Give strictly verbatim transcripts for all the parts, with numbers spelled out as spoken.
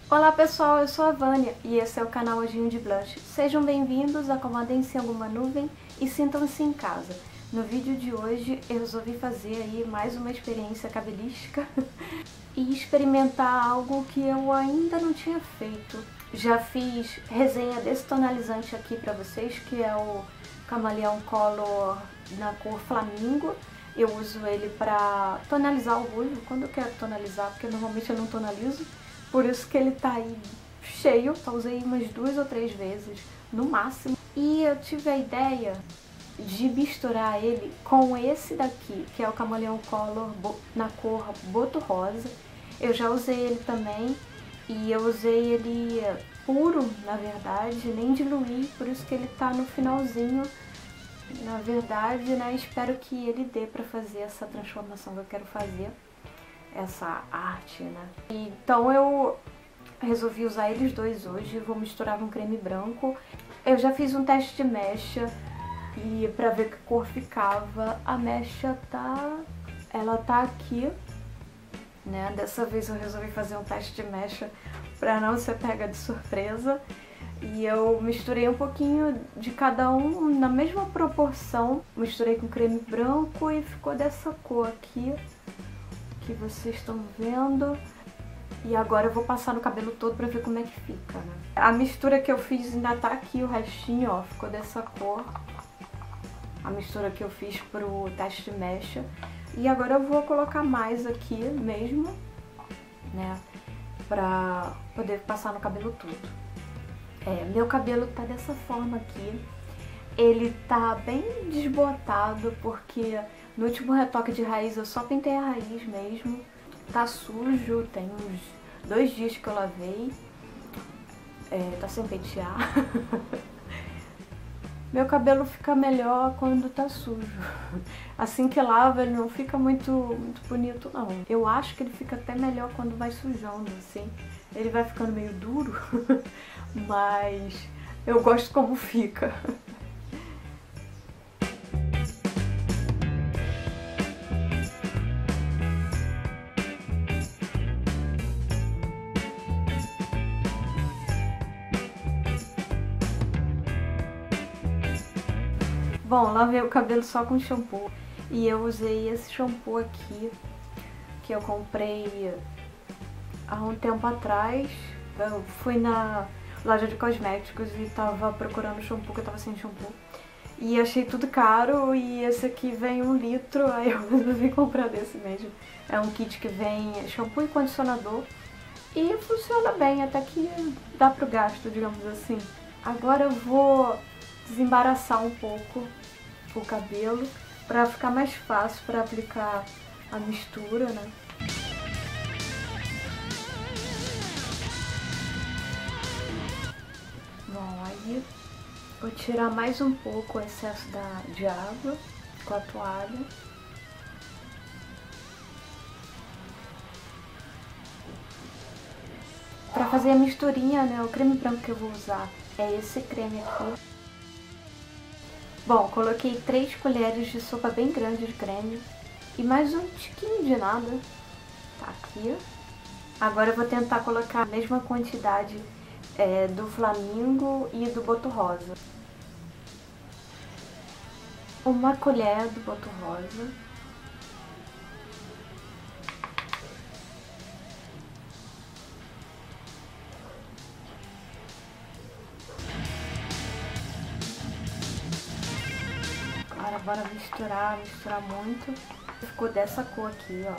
Olá pessoal, eu sou a Vânia e esse é o canal Ojinho de Blush. Sejam bem-vindos, acomodem-se em alguma nuvem e sintam-se em casa. No vídeo de hoje eu resolvi fazer aí mais uma experiência cabelística e experimentar algo que eu ainda não tinha feito. Já fiz resenha desse tonalizante aqui pra vocês, que é o Camaleão Color na cor Flamingo. Eu uso ele pra tonalizar o ruivo, quando eu quero tonalizar, porque normalmente eu não tonalizo. Por isso que ele tá aí cheio, só usei umas duas ou três vezes, no máximo. E eu tive a ideia de misturar ele com esse daqui, que é o Camaleão Color na cor Boto Rosa. Eu já usei ele também, e eu usei ele puro, na verdade, nem diluí, por isso que ele tá no finalzinho. Na verdade, né, espero que ele dê pra fazer essa transformação que eu quero fazer. Essa arte, né? Então eu resolvi usar eles dois hoje, vou misturar com creme branco. Eu já fiz um teste de mecha e pra ver que cor ficava. A mecha tá... ela tá aqui, né? Dessa vez eu resolvi fazer um teste de mecha pra não ser pega de surpresa. E eu misturei um pouquinho de cada um na mesma proporção. Misturei com creme branco e ficou dessa cor aqui, que vocês estão vendo. E agora eu vou passar no cabelo todo pra ver como é que fica, né? A mistura que eu fiz ainda tá aqui, o restinho, ó, ficou dessa cor. A mistura que eu fiz pro teste de mecha. E agora eu vou colocar mais aqui mesmo, né? Pra poder passar no cabelo todo. É, meu cabelo tá dessa forma aqui. Ele tá bem desbotado porque no último retoque de raiz eu só pintei a raiz mesmo. Tá sujo, tem uns dois dias que eu lavei. É, tá sem pentear. Meu cabelo fica melhor quando tá sujo. Assim que lava ele não fica muito, muito bonito não. Eu acho que ele fica até melhor quando vai sujando, assim. Ele vai ficando meio duro, mas eu gosto como fica. Bom, lavei o cabelo só com shampoo e eu usei esse shampoo aqui que eu comprei há um tempo atrás. Eu fui na loja de cosméticos e tava procurando shampoo, que eu tava sem shampoo. E achei tudo caro e esse aqui vem um litro, aí eu resolvi comprar desse mesmo. É um kit que vem shampoo e condicionador e funciona bem, até que dá pro gasto, digamos assim. Agora eu vou desembaraçar um pouco o cabelo pra ficar mais fácil pra aplicar a mistura, né? Bom, aí vou tirar mais um pouco o excesso da, de água com a toalha. Pra fazer a misturinha, né, o creme branco que eu vou usar é esse creme aqui. Bom, coloquei três colheres de sopa bem grande de creme e mais um tiquinho de nada. Tá aqui. Agora eu vou tentar colocar a mesma quantidade é, do Flamingo e do Boto Rosa. Uma colher do Boto Rosa. Agora bora misturar, misturar muito. Ficou dessa cor aqui, ó.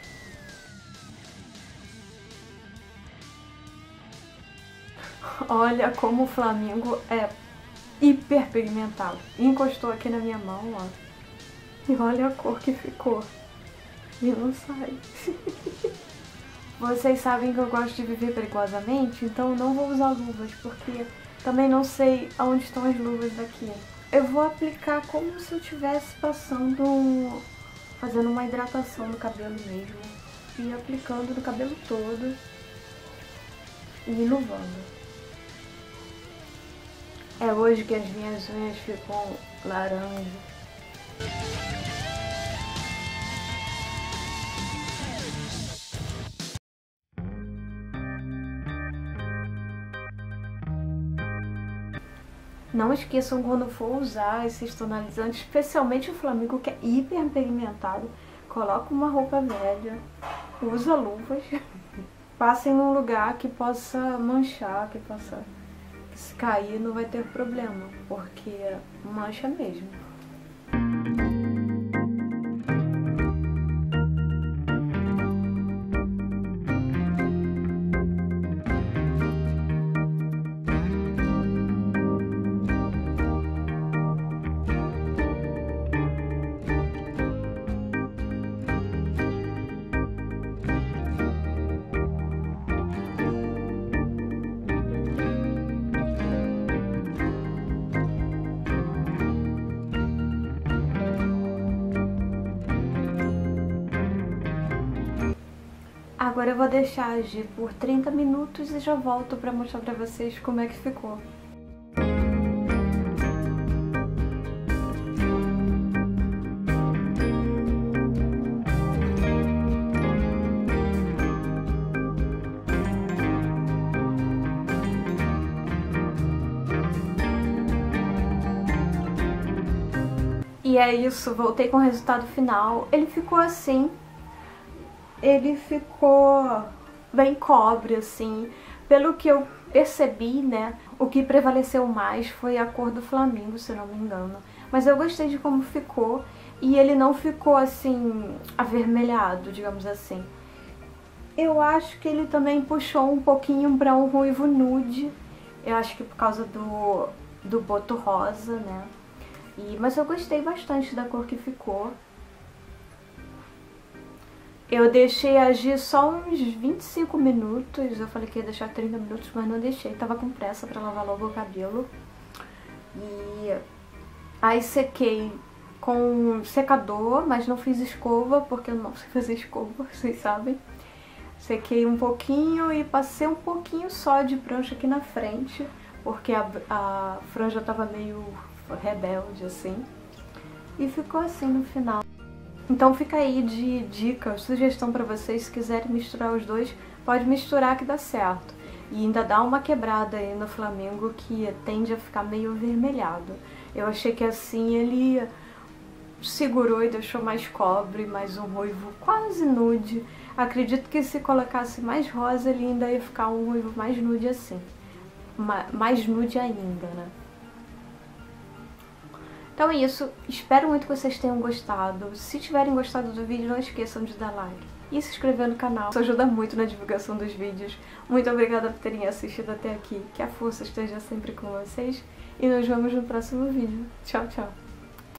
Olha como o Flamingo é hiper pigmentado. Encostou aqui na minha mão, ó. E olha a cor que ficou. E não sai. Vocês sabem que eu gosto de viver perigosamente, então não vou usar luvas, porque também não sei aonde estão as luvas daqui. Eu vou aplicar como se eu estivesse passando, um, fazendo uma hidratação no cabelo mesmo. E aplicando no cabelo todo. E inovando. É hoje que as minhas unhas ficam laranja. Não esqueçam quando for usar esses tonalizantes, especialmente o Flamingo, que é hiper pigmentado. Coloca uma roupa velha, usa luvas, passe em um lugar que possa manchar, que possa, que se cair não vai ter problema, porque mancha mesmo. Agora eu vou deixar agir por trinta minutos e já volto para mostrar para vocês como é que ficou. E é isso, voltei com o resultado final. Ele ficou assim. Ele ficou bem cobre, assim. Pelo que eu percebi, né, o que prevaleceu mais foi a cor do Flamingo, se não me engano. Mas eu gostei de como ficou e ele não ficou, assim, avermelhado, digamos assim. Eu acho que ele também puxou um pouquinho para um ruivo nude. Eu acho que por causa do, do boto rosa, né. E, mas eu gostei bastante da cor que ficou. Eu deixei agir só uns vinte e cinco minutos, eu falei que ia deixar trinta minutos, mas não deixei, tava com pressa pra lavar logo o cabelo. E aí sequei com secador, mas não fiz escova, porque eu não sei fazer escova, vocês sabem. Sequei um pouquinho e passei um pouquinho só de prancha aqui na frente, porque a, a franja tava meio rebelde, assim. E ficou assim no final. Então fica aí de dica, sugestão pra vocês, se quiserem misturar os dois, pode misturar que dá certo. E ainda dá uma quebrada aí no Flamingo que tende a ficar meio avermelhado. Eu achei que assim ele segurou e deixou mais cobre, mais um ruivo quase nude. Acredito que se colocasse mais rosa ele ainda ia ficar um ruivo mais nude assim. Mais nude ainda, né? Então é isso, espero muito que vocês tenham gostado. Se tiverem gostado do vídeo, não esqueçam de dar like e se inscrever no canal. Isso ajuda muito na divulgação dos vídeos. Muito obrigada por terem assistido até aqui. Que a força esteja sempre com vocês. E nos vemos no próximo vídeo. Tchau, tchau.